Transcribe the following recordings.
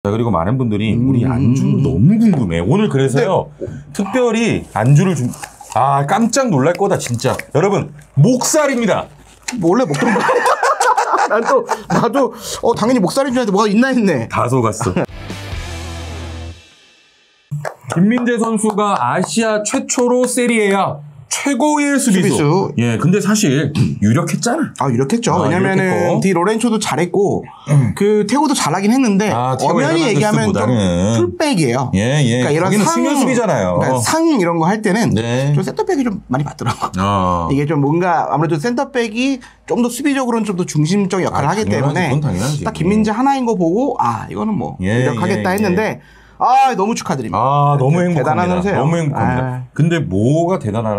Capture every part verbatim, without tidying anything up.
자, 그리고 많은 분들이 음. 우리 안주 너무 궁금해. 오늘 그래서요. 네. 특별히 안주를 좀, 아, 깜짝 놀랄 거다, 진짜. 여러분, 목살입니다. 뭐 원래 먹던 거. 난 또, 나도, 어, 당연히 목살인 줄 알았는데 뭐가 있나 했네. 다 속았어. 김민재 선수가 아시아 최초로 세리에야 최고의 수비수. 수비수. 예, 근데 사실 유력했잖아. 아, 유력했죠. 아, 왜냐면은 유력했고. 디 로렌초도 잘했고 음. 그 태고도 잘하긴 했는데 아, 태고 엄연히 얘기하면 좀 에르난데스보다는. 풀백이에요. 예, 예. 그러니까 이런 거기는 상 승연 수비잖아요. 그러니까 상 이런 거 할 때는 네. 좀 센터백이 좀 많이 받더라고. 어. 이게 좀 뭔가 아무래도 센터백이 좀 더 수비적으로는 좀 더 중심적 역할을 아, 하기 당연하지. 때문에 그건 당연하지. 딱 김민재 하나인 거 보고 아 이거는 뭐 예, 유력하겠다 예, 했는데 아 너무 축하드립니다. 아, 너무 행복합니다. 대단한 선수예요. 너무 행복합니다. 아. 근데 뭐가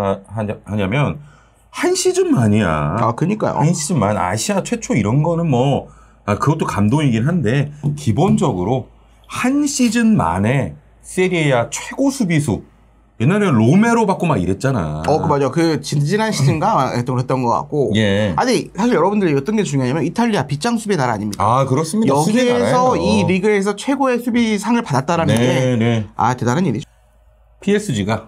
대단하냐면 한 시즌 만이야. 아 그니까요. 한 시즌 만 아시아 최초 이런 거는 뭐 아, 그것도 감동이긴 한데 기본적으로 한 시즌 만에 세리에아 최고 수비수. 옛날에 로메로 받고 막 이랬잖아. 어, 그 맞아. 그 지난 시즌가 했던 했던 것 같고. 예. 아니 사실 여러분들이 어떤 게 중요하냐면 이탈리아 빗장 수비 나라 아닙니까? 아 그렇습니다. 여기에서 이 리그에서 최고의 수비상을 받았다라는 네, 게 네. 아 대단한 일이죠. 피에스지가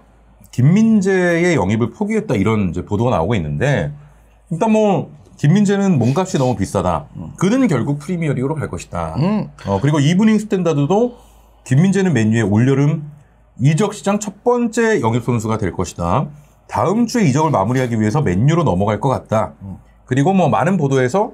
김민재의 영입을 포기했다 이런 이제 보도가 나오고 있는데 일단 뭐 김민재는 몸값이 너무 비싸다. 그는 결국 프리미어리그로 갈 것이다. 음. 어, 그리고 이브닝 스탠다드도 김민재는 맨유의 올여름 이적 시장 첫 번째 영입 선수가 될 것이다. 다음 주에 이적을 마무리하기 위해서 맨유로 넘어갈 것 같다. 그리고 뭐 많은 보도에서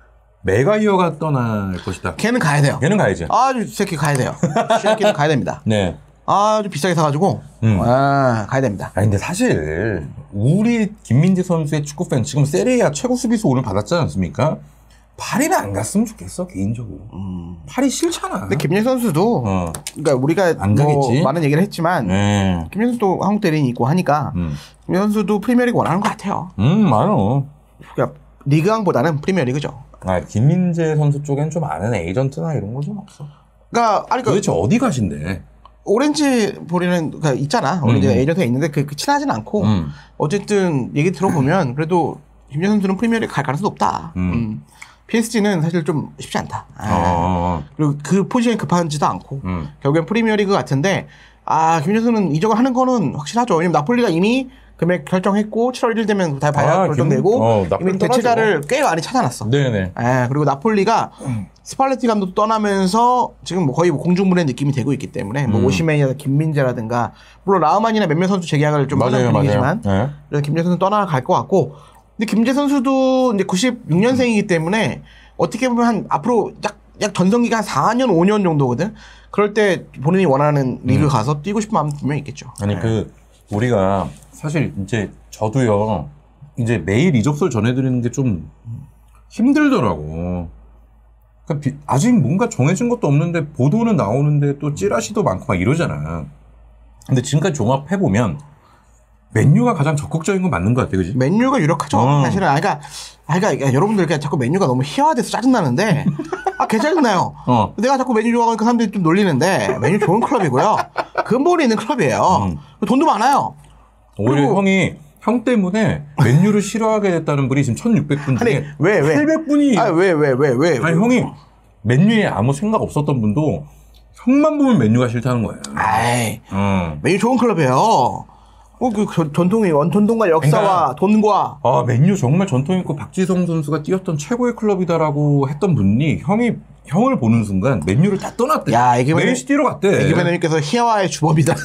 메가이어가 떠날 것이다. 걔는 가야 돼요. 걔는 가야지. 아주 새끼 가야 돼요. 새끼는 가야 됩니다. 네. 아주 비싸게 사가지고 음. 아 가야 됩니다. 아니 근데 사실 우리 김민재 선수의 축구 팬 지금 세리에아 최고 수비수 오늘 받았지 않습니까? 파리는 안 갔으면 좋겠어 개인적으로. 음. 파리 싫잖아. 근데 김민재 선수도 어. 그러니까 우리가 안 뭐 가겠지? 많은 얘기를 했지만 네. 김민재 선수도 한국 대리인이 있고 하니까 음. 김민재 선수도 프리미어리그 원하는 것 같아요. 음, 많어. 그러니까 리그왕보다는 프리미어리그죠. 아, 김민재 선수 쪽엔 좀 아는 에이전트나 이런 거 좀 없어. 그러니까 아니 그러니까 도대체 어디 가신대? 오렌지 볼이는 그러니까 있잖아. 오렌지 음. 에이전트가 있는데 그, 그 친하진 않고 음. 어쨌든 얘기 들어보면 그래도 김민재 선수는 프리미어리그 갈 가능성이 높다. 음. 음. 피에스지는 사실 좀 쉽지 않다. 아. 어. 그리고 그 포지션이 급한지도 않고 음. 결국엔 프리미어리그 같은데 아 김민재 선수는 이적을 하는 거는 확실하죠. 왜냐면 나폴리가 이미 금액 결정했고 칠월 일일 되면 다 봐야 아, 결정되고 김- 어, 나폴리 이미 대체자를 꽤 많이 찾아놨어. 네네. 예, 그리고 나폴리가 스팔레티 감독도 떠나면서 지금 뭐 거의 뭐 공중분해 느낌이 되고 있기 때문에 뭐 음. 오시멘이나 김민재라든가 물론 라우만이나 몇몇 선수 재계약을 좀 맞아요, 하는 분위기지만 맞아요. 네. 그래서 김재 선수 떠나갈 것 같고 근데 김재 선수도 이제 구십육 년생이기 때문에 어떻게 보면 한 앞으로 약, 약 전성기가 한 사 년, 오 년 정도거든. 그럴 때 본인이 원하는 리그 음. 가서 뛰고 싶은 마음 분명히 있겠죠. 아니 네. 그 우리가 사실 이제 저도요 이제 매일 이적설 전해드리는 게 좀 힘들더라고. 그러니까 비- 아직 뭔가 정해진 것도 없는데 보도는 나오는데 또 찌라시도 많고 막 이러잖아. 근데 지금까지 종합해 보면 맨유가 가장 적극적인 건 맞는 것 같아, 그지? 맨유가 유력하죠. 어. 사실은 아, 그러니까, 아, 그러니까 여러분들 그냥 자꾸 맨유가 너무 희화돼서 짜증나는데 아, 개 짜증나요. 어. 내가 자꾸 맨유 좋아하니까 그 사람들이 좀 놀리는데 맨유 좋은 클럽이고요. 근본이 있는 클럽이에요. 음. 돈도 많아요. 오히려 그리고- 형이 형 때문에 맨유를 싫어하게 됐다는 분이 지금 천육백 분 아니 중에 왜 왜? 팔백 분이 아, 왜 왜 왜 왜? 아니 형이 맨유에 아무 생각 없었던 분도 형만 보면 맨유가 싫다는 거야. 아이, 어. 맨유 좋은 클럽이에요. 어, 그 전- 전통이 원전통과 역사와 그러니까- 돈과 아, 맨유 정말 전통 있고 박지성 선수가 뛰었던 최고의 클럽이다라고 했던 분이 형이 형을 보는 순간 맨유를 다 떠났대. 야, 이게 맨시티로 갔대. 애기배너님께서 희화의 주범이다.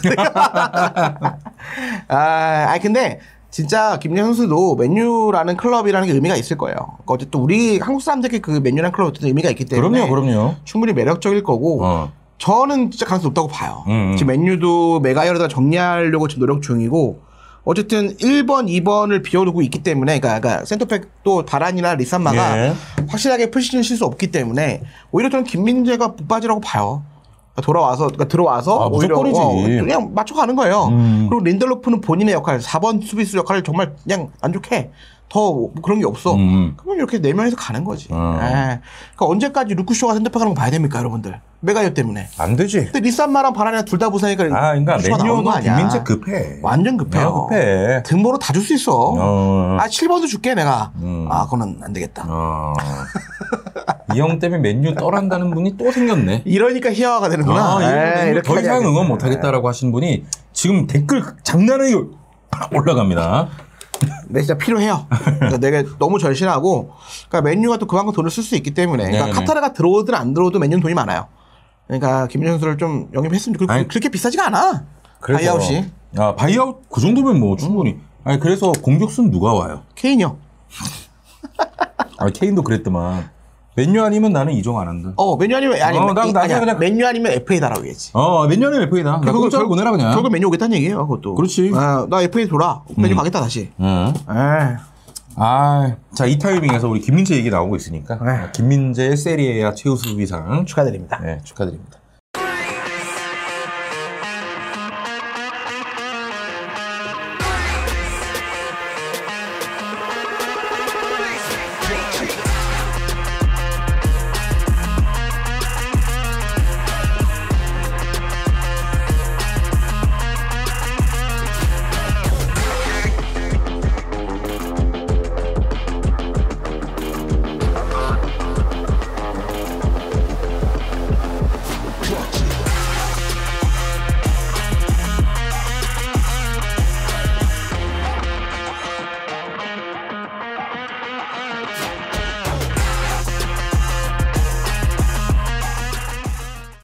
아, 아니 근데 진짜 김민재 선수도 맨유라는 클럽이라는 게 의미가 있을 거예요. 그러니까 어쨌든 우리 한국 사람들께 그 맨유라는 클럽 어떤 의미가 있기 때문에 그럼요, 그럼요. 충분히 매력적일 거고 어. 저는 진짜 가능성이 높다고 봐요. 음, 음. 지금 맨유도 메가이어다 정리하려고 지금 노력 중이고 어쨌든 일 번, 이 번을 비워두고 있기 때문에 그러니까, 그러니까 센터백도 바란이나 리산마가 예. 확실하게 표시를 쉴 수 없기 때문에 오히려 저는 김민재가 붙빠지라고 봐요. 그러니까 돌아와서 그러니까 들어와서 아, 오히려 무조건이지. 어, 그냥 맞춰가는 거예요. 음. 그리고 린델로프는 본인의 역할 사 번 수비수 역할을 정말 그냥 안 좋게 더 뭐 그런 게 없어. 음. 그러면 이렇게 네 명에서 가는 거지. 어. 예. 그러니까 언제까지 루크쇼가 센터백 하는 거 봐야 됩니까, 여러분들? 메가이어 때문에. 안 되지. 근데 리산마랑 바란이랑 둘 다 부상이니까 아, 그러니까 루크쇼가 나오는 거 맨유도 아니야. 김민재 급해. 완전 급해요. 아, 급해. 등번호 다 줄 수 있어. 어. 아, 칠 번도 줄게, 내가. 음. 아, 그거는 안 되겠다. 어. 이 형 때문에 맨유 떠난다는 분이 또 생겼네. 이러니까 희화화가 되는구나. 아, 에이, 이거 더 이상 하지 응원 않겠네. 못하겠다라고 하신 분이 지금 댓글 장난이 올라갑니다. 네, 진짜 필요해요. 그러니까 내가 너무 절실하고, 그러니까 맨유가 또 그만큼 돈을 쓸 수 있기 때문에, 그러니까 네네. 카타르가 들어오든 안 들어오든 맨유는 돈이 많아요. 그러니까 김민재 선수를 좀 영입했으면 좋겠고, 아니, 그렇게 비싸지가 않아. 바이아웃이. 아, 바이아웃 그 정도면 뭐 충분히. 아니, 그래서 공격수는 누가 와요? 케인이요. 아, 케인도 그랬더만. 맨유 아니면 나는 이적 안 한다. 어, 맨유 아니면, 아니, 어, 나- 이- 나 아니야. 그냥- 맨유 아니면 에프에이다라고 얘기했지. 어, 맨유 아니면 에프에이다. 나 결국- 공짜로 보내라 그냥. 결국 맨유 오겠다는 얘기예요, 그것도. 그렇지. 아, 나 에프에이 돌아. 맨유 음. 가겠다, 다시. 응. 에이. 아, 자, 이 타이밍에서 우리 김민재 얘기 나오고 있으니까. 네. 김민재의 세리에아 최우수비상. 축하드립니다. 네, 축하드립니다.